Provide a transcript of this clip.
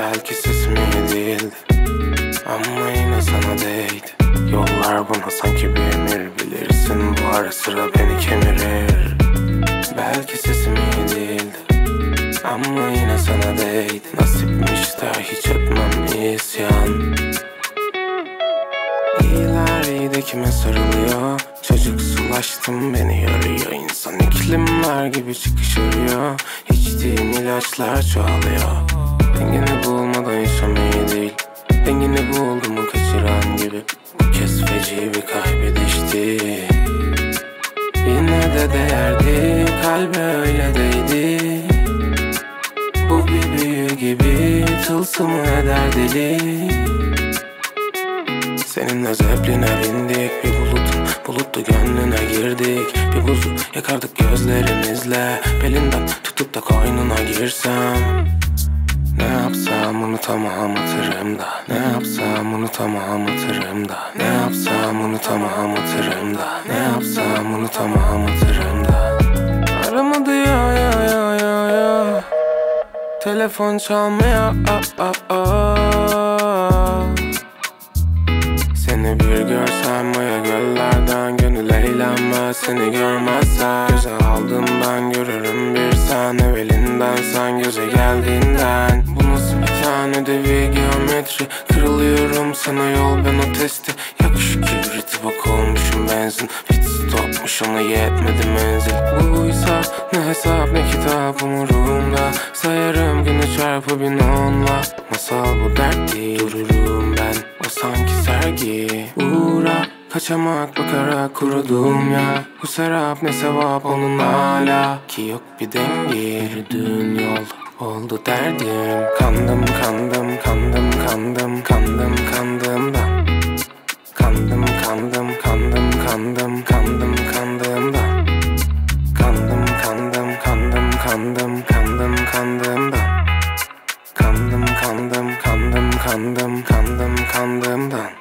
Belki sesim iyi değildi ama yine sana değdi. Yollar bana sanki bir emir, bilirsin bu ara sıra beni kemirir. Belki sesim iyi değildi ama yine sana değdi. Nasipmiş de hiç etmem isyan. İyiler iyi de kime sarılıyor? Çocuksulaştım beni yarıyor. İnsan iklimler gibi çıkışıyor. İçtiğim ilaçlar çoğalıyor. Dengini bulmadan yaşam iyi değil. Dengini buldu mu kaçıran gibi. Bu kez feci bir kaybedişti. Yine de değerdi, kalbe öyle değdi. Bu bir büyü gibi tılsımı eder deli. Seninle zepline bindik, bir bulutlu gönlüne girdik. Bir buzu yakardık gözlerimizle. Belinden tutup da koynuna girsem. Ne yapsam unutamam hatırımda. Ne yapsam unutamam hatırımda. Ne yapsam unutamam hatırımda. Ne yapsam unutamam hatırımda. Aramadı ya. Telefon çalmıyor. Seni bir görsem ya göllerden gönül eğlenmez. Seni görmezsem göze aldım ben, görürüm bir sen. Evvelinden sen göze geldiğinden. Bu nasıl bir tane ödevi geometri. Kırılıyorum sana yol ben o testi. Yakış kibriti bak olmuşum benzin. Pit stopmuş ona yetmedi menzil. Buysa ne hesap ne kitap umurumda. Sayarım günü çarpı 1010'la. Masal bu dert değil, dururum ben. O sanki sergi. Uğra kaçamak bakarak kurudum ya. Bu serap ne sevap onun hala. Ki yok bir denge, yürüdüğün yol oldu derdim. Kandım kandımdan. Kandım kandımdan. Kandım kandımdan. Kandım kandımdan.